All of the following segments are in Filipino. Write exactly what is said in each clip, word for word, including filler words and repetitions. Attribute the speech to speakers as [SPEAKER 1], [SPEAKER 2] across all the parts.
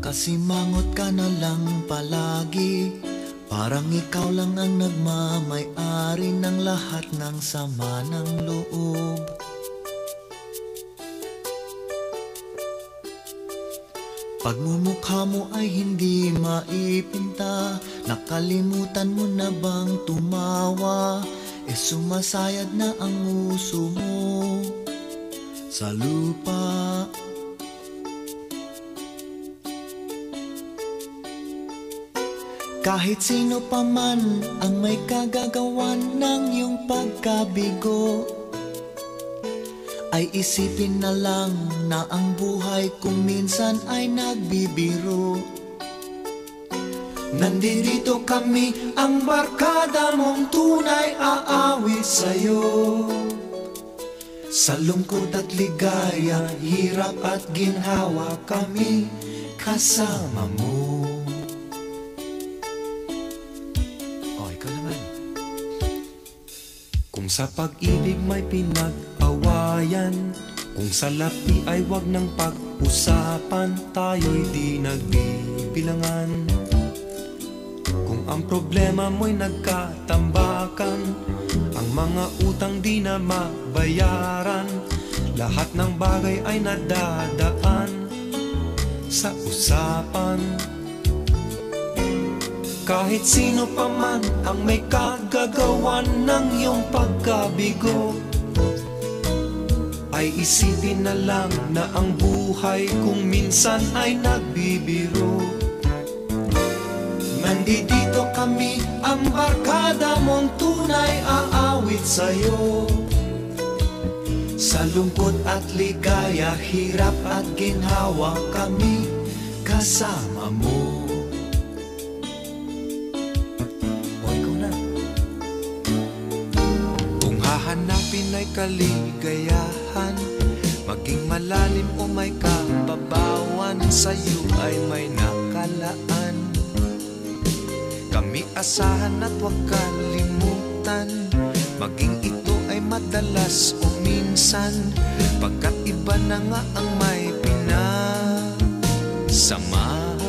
[SPEAKER 1] Nakasimangot ka na lang palagi, parang ikaw lang ang nagmamay-ari ng lahat ng sama ng loob. Pagmumukha mo ay hindi maipinta, nakalimutan mo na bang tumawa? E sumasayad na ang nguso mo sa lupa. Kahit sino pa man ang may kagagawan ng iyong pagkabigo, ay isipin na lang na ang buhay kung minsan ay nagbibiro. Nandito kami, ang barkada mong tunay aawit sa'yo. Sa lungkot at ligaya, hirap at ginhawa, kami kasama mo. O, ikaw naman.
[SPEAKER 2] Kung sa pag-ibig may pinag-awayan, kung sa lapi ay wag nang pag-usapan, tayo'y di nagbibilangan. Kung ang problema mo'y nagkatambakan, ang mga utang di na mabayaran, lahat ng bagay ay nadadaan sa usapan. Kahit sino pa man ang may kagagawan ng iyong pagkabigo, ay isipin na lang na ang buhay kung minsan ay nagbibiro.
[SPEAKER 1] Nandito kami, ang barkada mong tunay aawit sa'yo. Sa lungkot at ligaya, hirap at ginhawa, kami kasama mo.
[SPEAKER 2] O, ikaw na. Kung hahanapin ay kaligayahan, maging malalim o may kababawan, sa'yo ay may nakalaan. Kami asahan at huwag kalimutan, maging ito ay madalas o minsan, pagkat iba na nga ang may pinasamahan.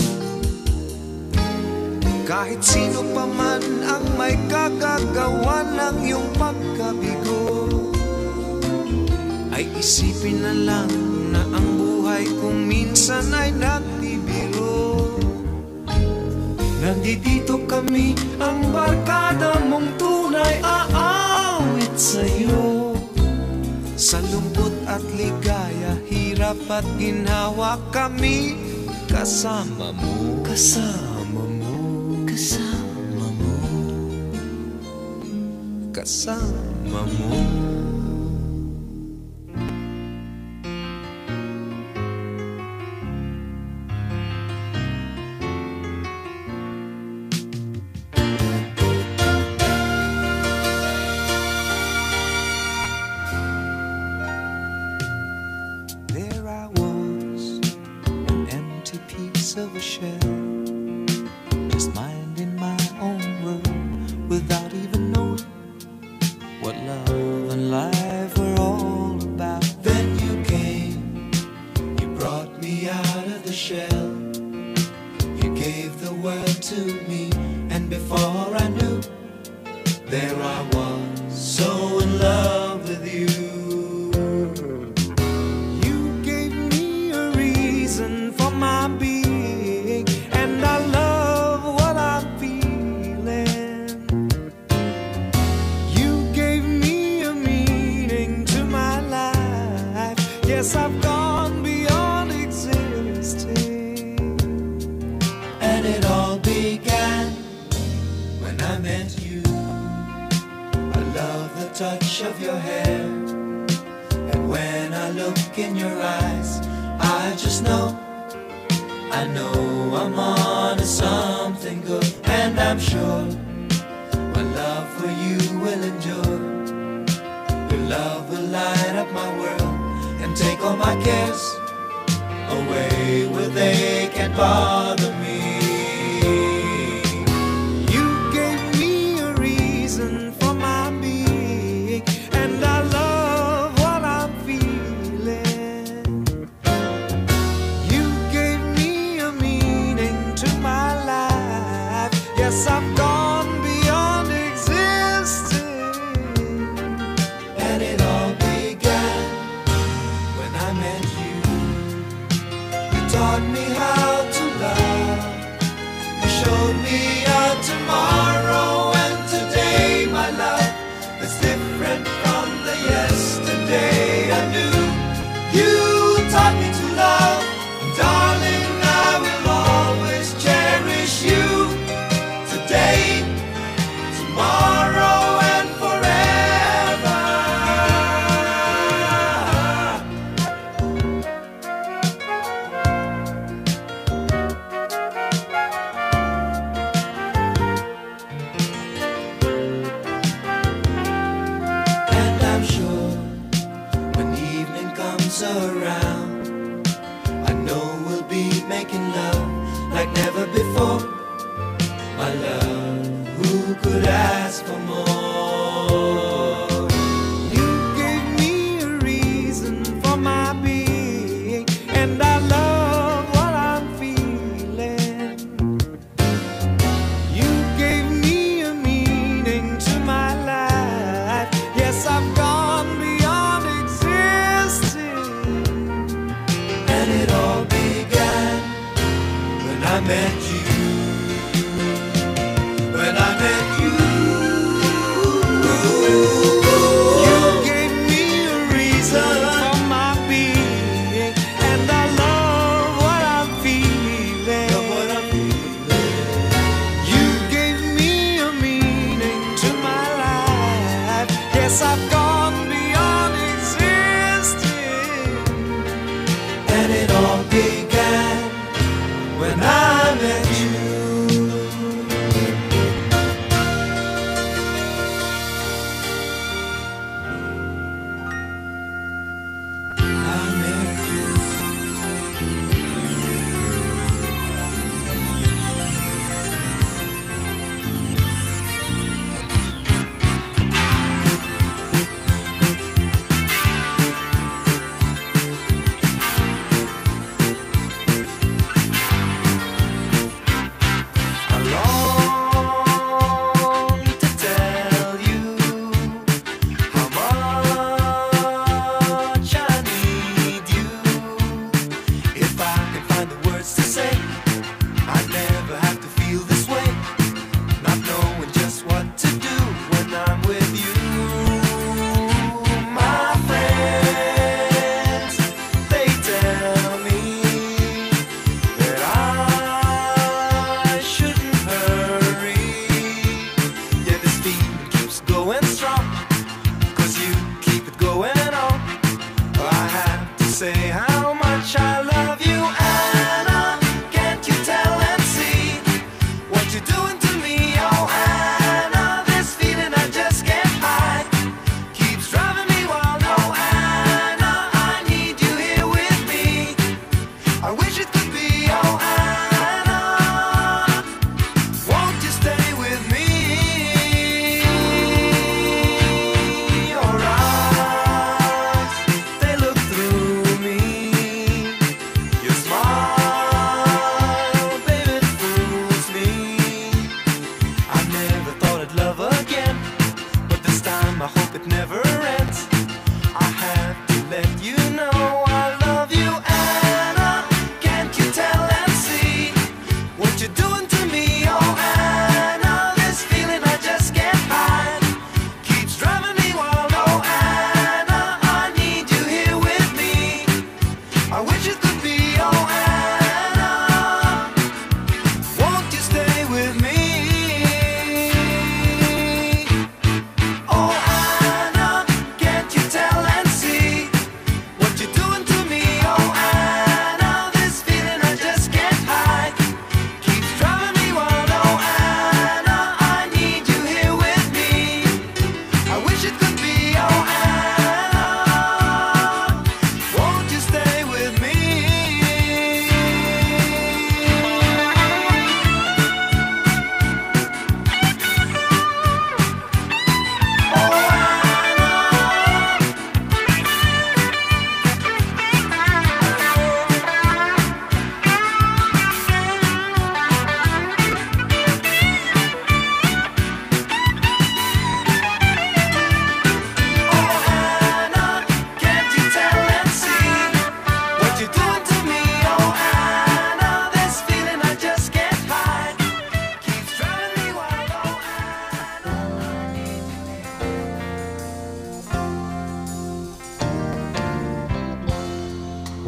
[SPEAKER 2] Kahit sino pa man ang may kagagawa ng iyong pagkabigo, ay isipin na lang na ang buhay kung minsan ay nagbibiro. Nandito kami, ang barkada mong tunay aawit sa'yo. Sa lungkot at ligaya, hirap at ginhawa, kami kasama mo.
[SPEAKER 1] Kasama mo, kasama mo,
[SPEAKER 2] kasama mo. Of a shell, just minding my own world, without even knowing what love and life were all about.
[SPEAKER 1] Then you came, you brought me out of the shell, you gave the word to me, and before I knew, there I was, so in love with you.
[SPEAKER 2] You gave me a reason for my being, yes, I've gone beyond existing.
[SPEAKER 1] And it all began when I met you. I love the touch of your hair, and when I look in your eyes, I just know, I know I'm on to something good. And I'm sure my love for you will endure. Your love will light up my world and take all my cares away where they can't bother me.
[SPEAKER 2] You gave me a reason for my being, and I love what I'm feeling. You gave me a
[SPEAKER 1] yesterday I knew you taught me to love. And darling, I will always cherish you. Today, tomorrow, and forever. And I'm sure when evening comes around, I know we'll be making love like never before. My love, who could ask for more?
[SPEAKER 2] You gave me a reason for my being, and I love what I'm feeling. You gave me a meaning to my life. Yes, I've gone beyond existing.
[SPEAKER 1] And it all began when I met you. When I met you,
[SPEAKER 2] You gave me a reason for my being, and I love what I'm feeling.
[SPEAKER 1] love what I'm feeling.
[SPEAKER 2] You gave me a meaning to my life. Yes, I've gone beyond existing.
[SPEAKER 1] And it all began when I met you. I met you.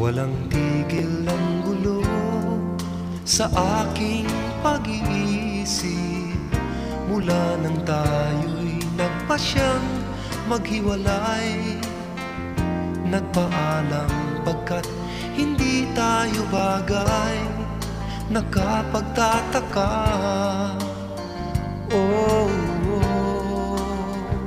[SPEAKER 2] Walang tigil ang gulo sa aking pag-iisip mula nang tayo'y nagpasyang maghiwalay. Nagpaalam pagkat hindi tayo bagay. Nakapagtataka, oh, oh,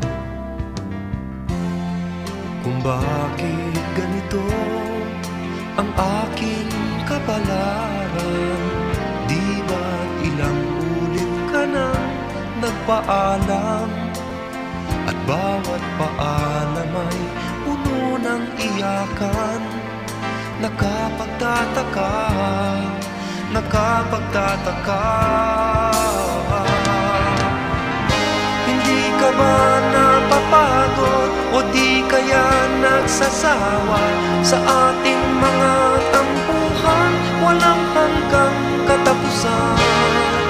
[SPEAKER 2] kung bakit ganito ang aking kapalaran. Di ba't ilang ulit ka nang nagpaalam, at bawat paalam ay puno ng iyakan. Nakapagtataka, nakapagtataka. Hindi ka ba napapagod o di kaya nagsasawa sa ating mga tampuhan walang hanggang katapusan?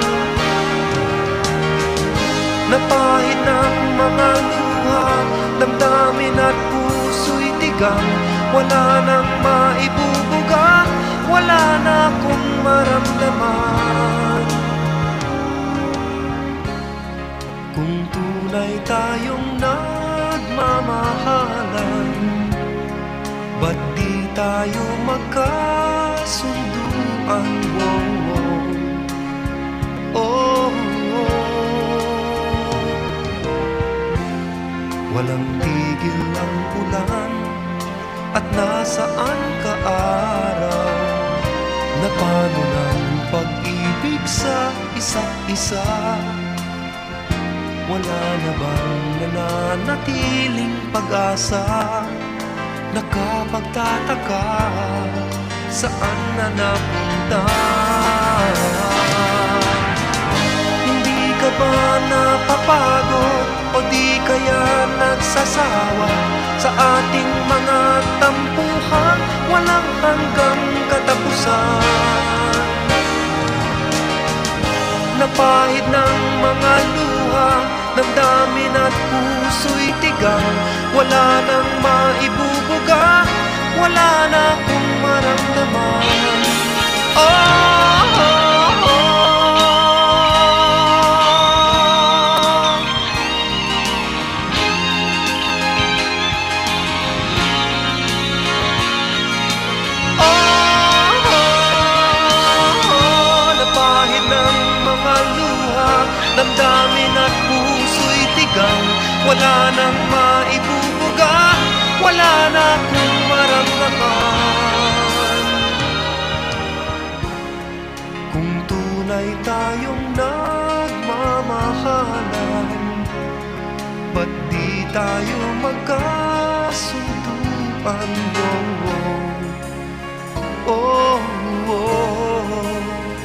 [SPEAKER 2] Napahid ng mga luha, damdamin at puso'y tigang. Wala nang maibubuga, wala na akong maramdaman. Kung tunay tayong nagmamahalan, ba't di tayo magkasunduan? Oh, oh, oh. Walang tigil ang ulan, at nasaan ka araw? Na paano ng pag-ibig sa isa't isa? Wala na bang nananatiling pag-asa? Nakapagtataka, saan na napunta? Hindi ka ba napapagod o di kaya nagsasawa sa ating mga tampuhan walang hanggang katapusan? Napahid ng mga luha, damdamin at puso'y tigang. Wala nang maibubuga, wala na akong maramdaman. Oh, oh, oh. Damdamin at puso'y tigang. Wala nang maibubuga, wala na akong maramdaman. Kung tunay tayong nagmamahalan, ba't di tayo magkasunduan? Oh, oh, oh, oh.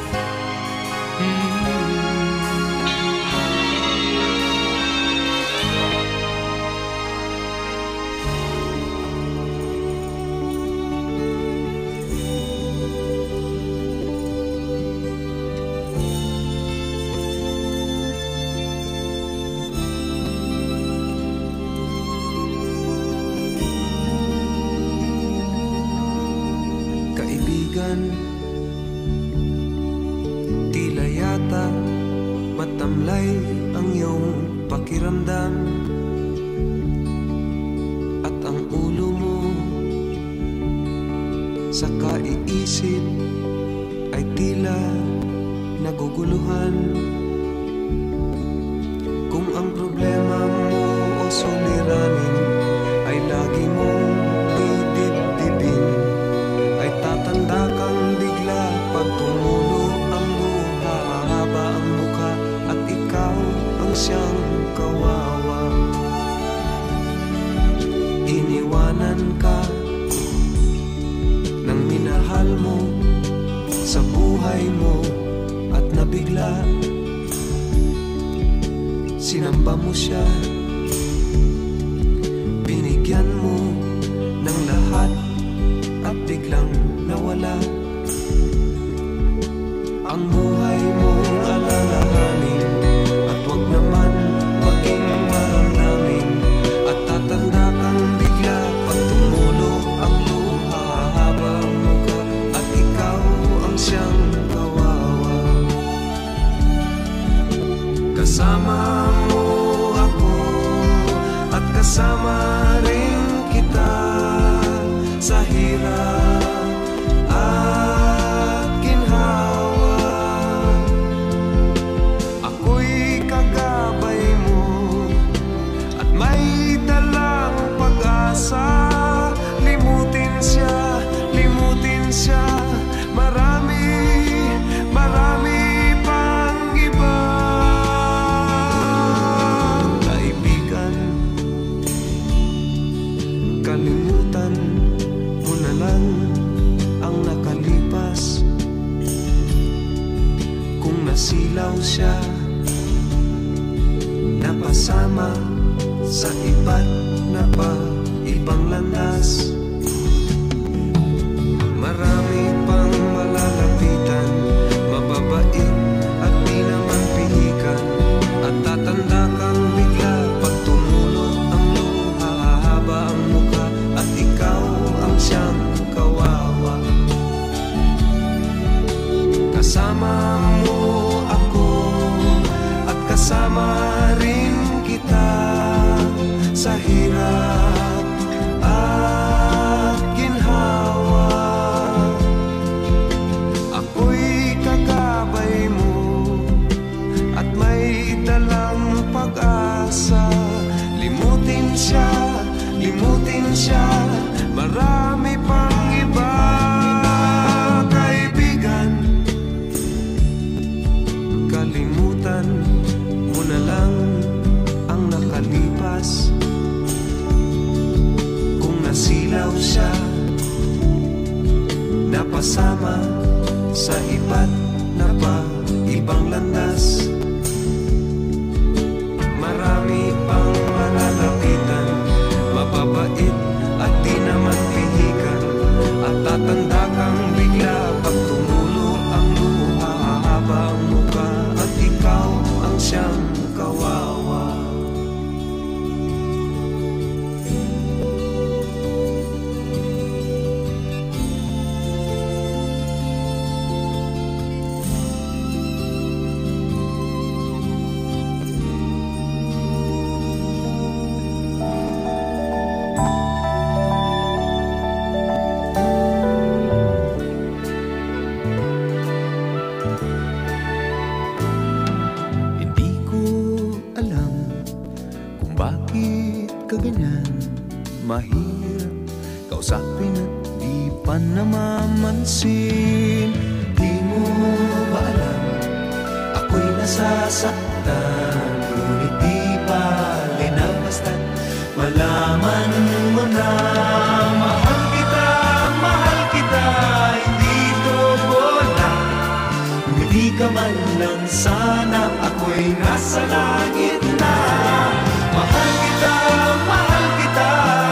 [SPEAKER 2] Tila yata matamlay ang iyong pakiramdam, at ang ulo mo sa kaiisip ay tila naguguluhan. Kung ang problema mo o suliranin ay lagi mong didibdibin, ay tatanda kang bigla pag tumulo ang luha. Haba ang mukha at ikaw ang siyang kawawa. Iniwanan ka ng minahal mo sa buhay mo, at nabigla sinamba mo siya. Binigyan mo ng lahat at biglang nawala. Ang buhay mong alalahanin, at wag naman maging maramdamin, at tatanda kang bigla pag tumulo ang luha. Habang Kalimutan mo na lang ang nakalipas. Kung nasilaw siya, napasama sa iba't na pa ibang landas. Marami pang malalapitan, mababait at di naman pihikan. At tatanda kang bigla pag tumulo ang luha, hahaba ang mukha at ikaw ang siyang kawawa. Kasama mo ako at kasama rin kita sa hirap at ginhawa. Ako'y kakabay mo at may dalang pag-asa. Limutin siya, limutin siya, marami pang iba, kaibigan. Kalimutan mo na lang ang nakalipas. Kung nasilaw siya, napasama sa iba't na pa ibang landas. Marami pang malalapitan, mababait at di naman pihikan. At tatanda kang bigla pag tumulo ang luha, hahaba ang mukha at ikaw ang siyang kawawa. Mahirap kausapin at di pa namamansin.
[SPEAKER 1] Di mo ba alam, ako'y nasasaktan, ngunit di bale na basta't malaman mo na mahal kita, mahal kita, hindi to bola. Ngumiti ka man lang sana, ako'y nasa langit na. Mahal kita, mahal kita,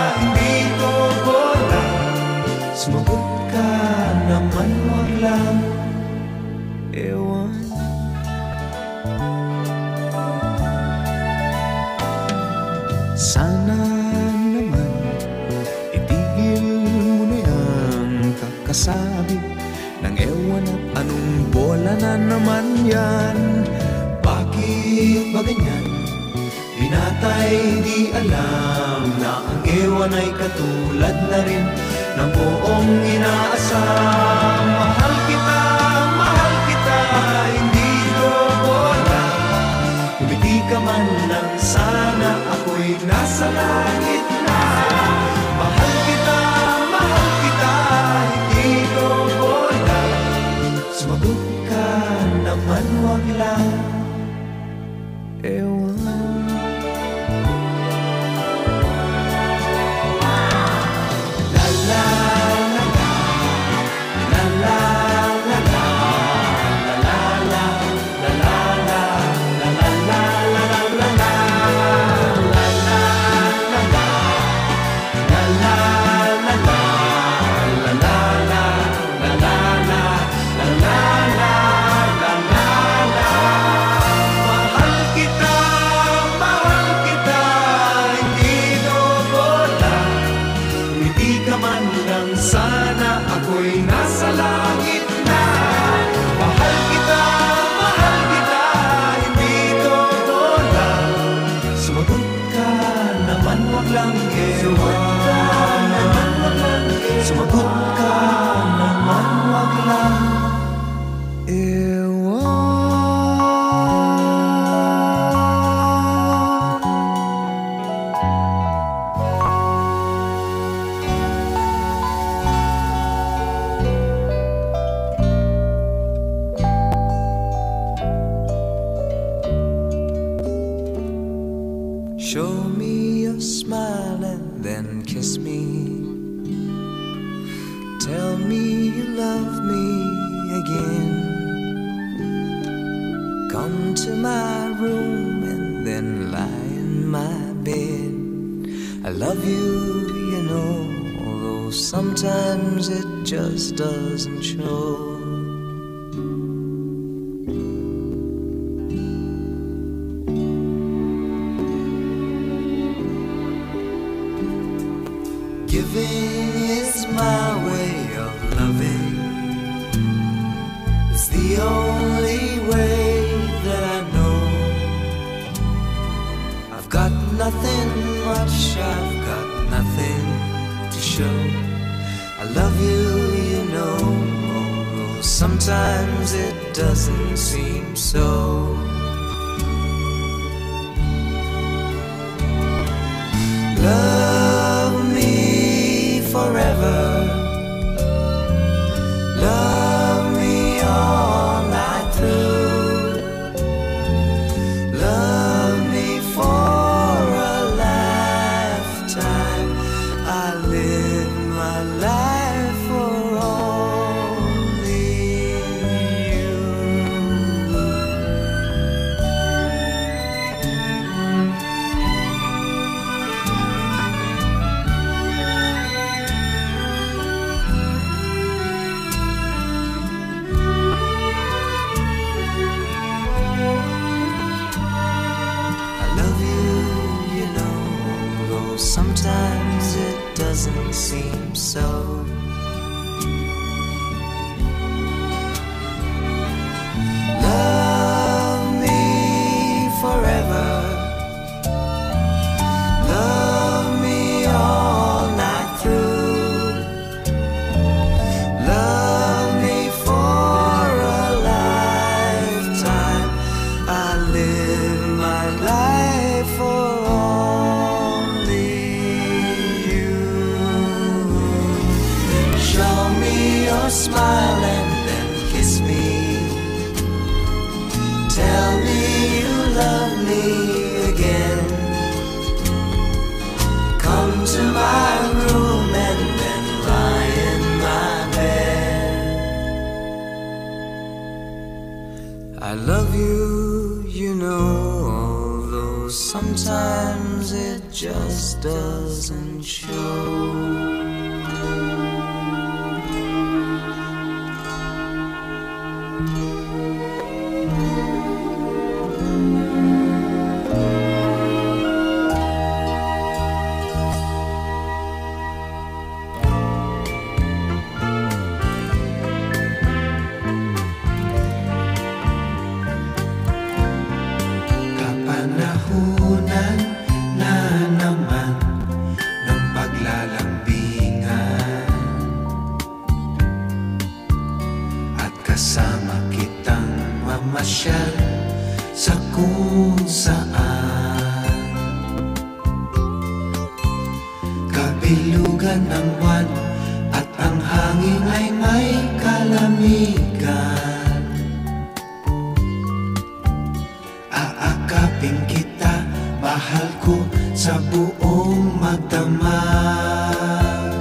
[SPEAKER 1] sumagot ka naman, wag lang ewan.
[SPEAKER 2] Sana naman itigil mo na yung kakasabi ng ewan at anong bola na naman yan.
[SPEAKER 1] Bakit ba ganyan? Binatay di alam na ang ewan ay katulad na rin ng buong inaasam. Mahal kita, mahal kita, hindi ko bola. Umiti ka man lang sana, ako'y nasa langit na. Mahal kita, mahal kita, hindi ko bola. Sumagot ka naman, wag lang ewan. La
[SPEAKER 2] then kiss me. Tell me you love me again. Come to my room and then lie in my bed. I love you, you know, although sometimes it just doesn't show. Giving is my way of loving. It's the only way that I know. I've got nothing much, I've got nothing to show. I love you, you know, although sometimes it doesn't seem so. Love me forever. Love me all night through. Love me for a lifetime. I live my life for only you. Sometimes it doesn't seem so. Love me forever. Love me all night through. Love me for a lifetime. I live my life for smile and then kiss me. Tell me you love me again. Come to my room and then lie in my bed. I love you, you know, although sometimes it just doesn't show. Kapanahunan na naman ng paglalambingan, at kasama kitang mamasyal sa kung saan. Kabilugan ng buwan at ang hangin ay may kalamigan. Aakapin kita, mahal ko, sa buong magdamag.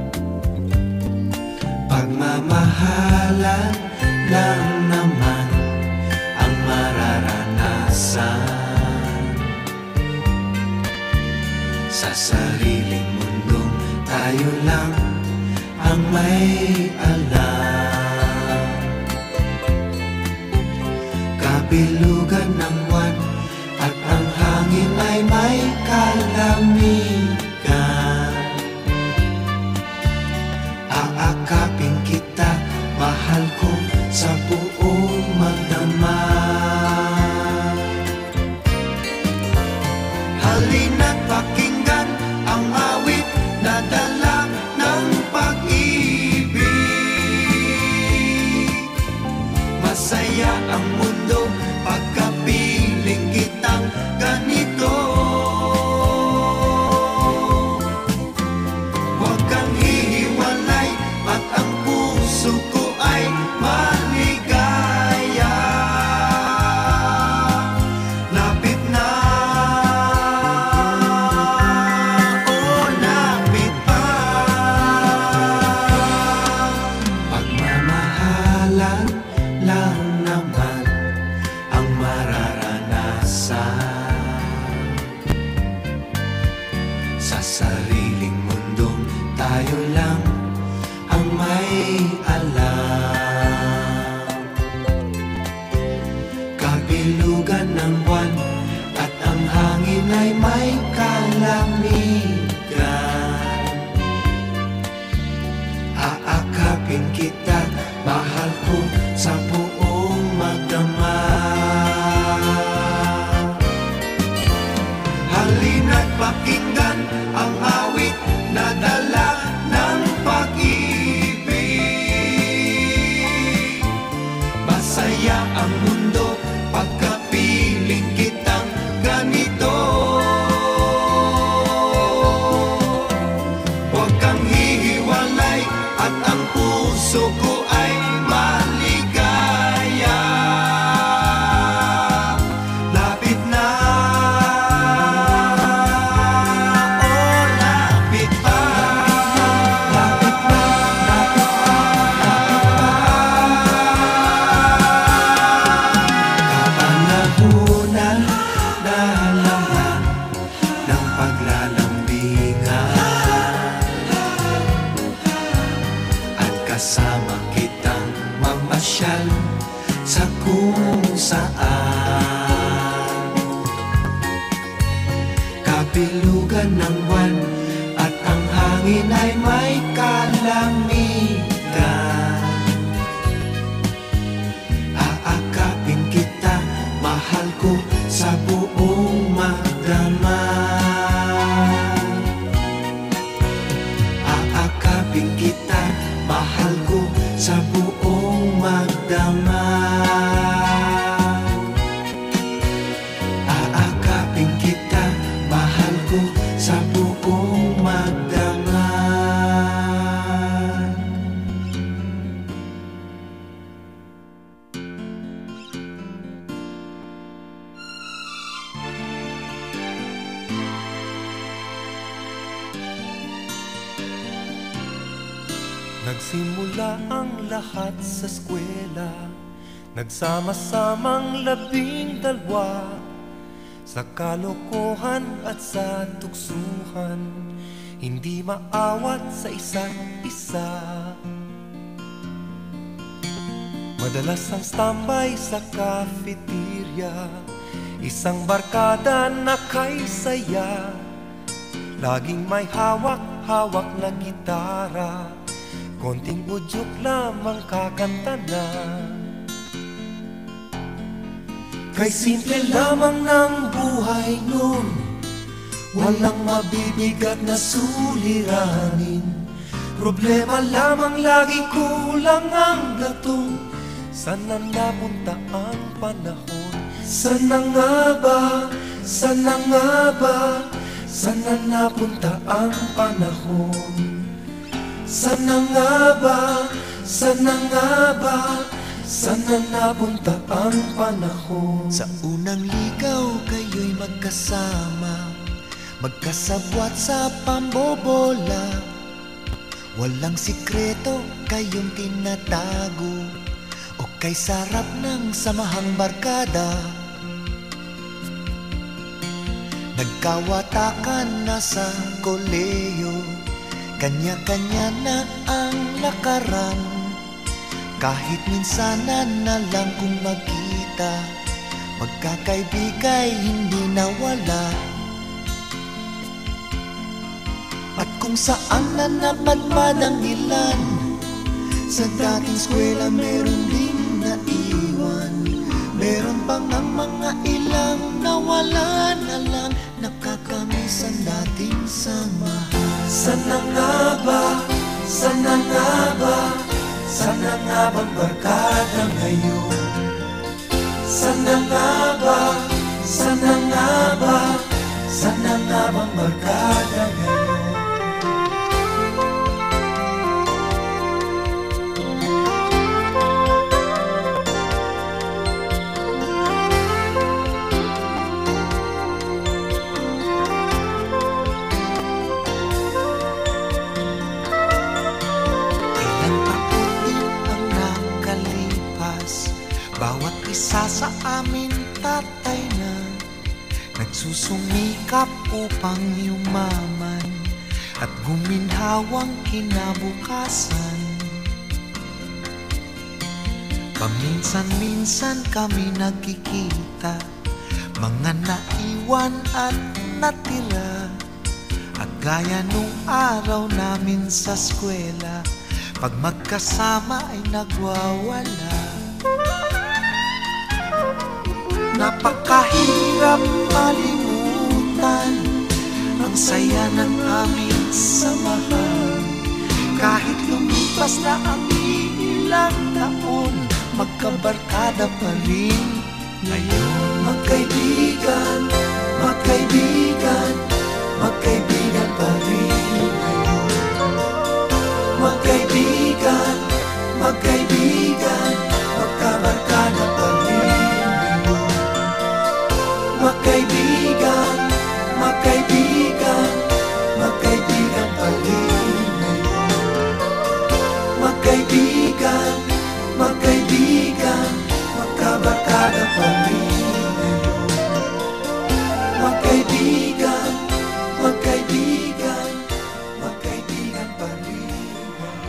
[SPEAKER 2] Pagmamahalan lang naman ang mararanasan. Sa sariling mundong tayo lang ang may alam. Kabilugan ng buwan at ang hangin ay may kalamigan. Aakapin kita, mahal ko, sa buong magdamag. Halina't pakinggan ang awit na dala ng pag-ibig. Masaya ang mundo pagkapiling kitang ganito.
[SPEAKER 1] tayo lang ang may alam. Kabilugan ng buwan at ang hangin ay may kalamigan. Aakapin kita, mahal ko sa buong magdama. Halina't pakinggan ang awit na dala ng pag-ibig. Masaya ang mundo pagkapiling kitang ganito. Huwag kang hihiwalay at ang puso ko ay maligaya. Lapit na, oh lapit pa. Lapit na, lapit pa, kapanahunan na laman ng paglalambingan, at kasama kitang mamasyal sa kung saan. Kabilugan ng buwan at ang hangin ay may kalamigan. Aakapin kita, mahal ko sa buong magdama. Aakapin kita, mahal ko sa buong magdama. Aakapin kita, mahal ko sa buong magdama.
[SPEAKER 3] Nagsimula ang lahat sa eskwela, nagsama-samang labing dalwa, sa kalokohan at sa tuksuhan, hindi maawat sa isa't isa. Madalas ang standby sa cafeteria, isang barkada na kay saya, laging may hawak-hawak na gitara, konting udyok lamang kakanta na. Kay simple lamang ng buhay nun, walang mabibigat na suliranin. Problema lamang lagi, kulang ang gatong. Saan na napunta ang panahon? Saan na nga ba? Saan na nga ba? Saan na napunta ang panahon? Saan na nga ba? Saan na nga ba? Saan na napunta ang panahon?
[SPEAKER 2] Sa unang ligaw kayo'y magkasama, magkasabwat sa pambobola. Walang sikreto kayong tinatago, o kay sarap ng samahang barkada. Nagkawatakan na sa koleyo, kanya-kanya na ang lakaran. Kahit minsanan na lang kung magkita, magkakaibigay hindi nawala. At kung saan na napadpad ang ilan, sa dating eskwela meron ding naiwan. Meron pang ang mga ilang nawala na lang, nakakamiss ang dating samahan.
[SPEAKER 3] Saan na nga ba? Saan na nga ba? Saan na nga bang barkada ngayon? Saan na nga ba? Saan na nga ba? Saan na nga bang barkada ngayon?
[SPEAKER 2] Bawat isa sa amin tatay na nagsusumikap upang yumaman, at guminhawang kinabukasan. Paminsan-minsan kami nagkikita, mga naiwan at natira, at gaya nung araw namin sa eskwela, pag magkasama ay nagwawala. Napakahirap malimutan ang saya ng aming samahan. Kahit lumipas na ang ilang taon, magkabarkada pa rin ngayon.
[SPEAKER 3] Magkaibigan, magkaibigan, magkaibigan pa rin ngayon. Magkaibigan, magkaibigan, magkabarkada pa rin ngayon. Magkaibigan, magkaibigan, magkaibigan pa rin ngayon. Magkaibigan, magkaibigan, magkabarkada pa rin ngayon. Magkaibigan, magkaibigan, magkaibigan pa rin ngayon.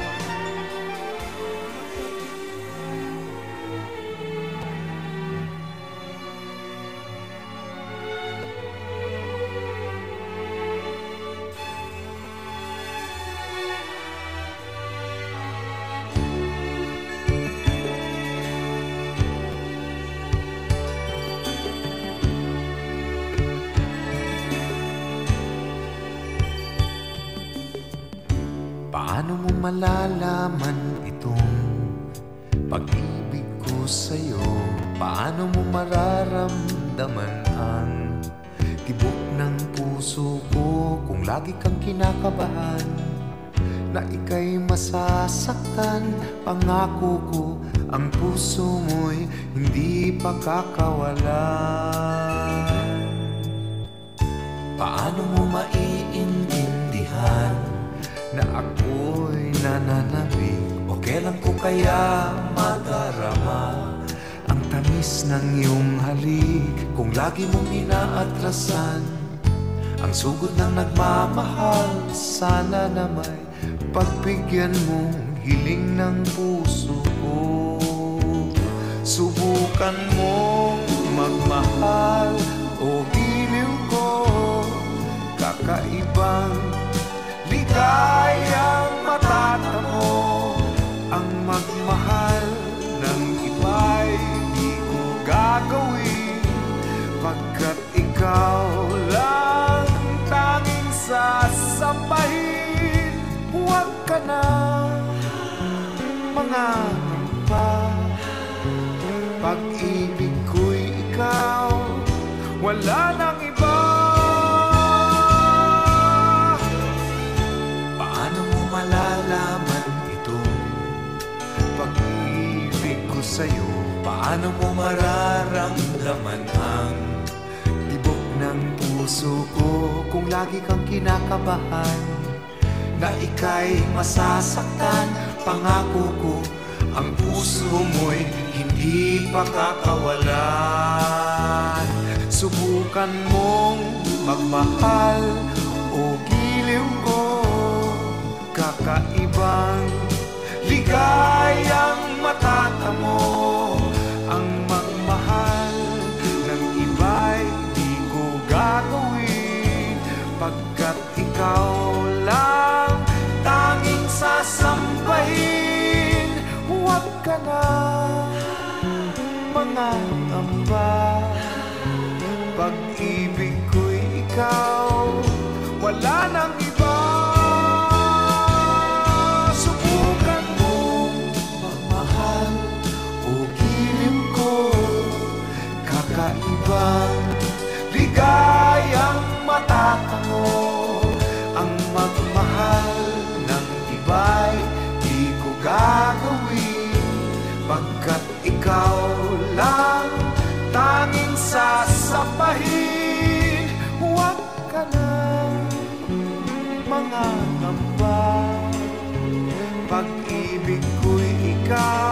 [SPEAKER 2] Paano mo malalaman itong pag-ibig ko sa'yo? Paano mo mararamdaman ang tibok ng puso ko kung lagi kang kinakabahan na ika'y masasaktan? Pangako ko, ang puso mo'y hindi pa kakawalan. Paano mo maiintindihan na ako'y nananabik? O kailan ko kaya madarama ang tamis ng iyong halik kung lagi mong inaatrasan ang sugod ng nagmamahal? Sana na may pagbigyan mong hiling ng puso ko. Subukan mong magmahal o giliw ko, kakaibang ligayang matatamo. Ang magmahal ng iba'y di ko gagawin, pagkat ikaw lang tanging sasambahin. Huwag ka na mangangamba, pag-ibig ko'y ikaw, wala nang iba. Malalaman itong pag-ibig ko sa'yo? Paano mo mararamdaman ang tibok ng puso ko kung lagi kang kinakabahan na ika'y masasaktan? Pangako ko, ang puso mo'y hindi pa kakawalan. Subukan mong magmahal o giliw ko, kakaibang ligayang matatamo. Ang magmahal ng iba'y di ko gagawin, pagkat ikaw lang tanging sasambahin. Huwag ka na mangangamba, pag-ibig ko'y ikaw, wala nang iba. Kakaibang ligayang matatamo. Ang magmahal ng iba'y di ko gagawin, pagkat ikaw lang tanging sasambahin. Huwag ka na mangangamba, pag-ibig ko'y ikaw,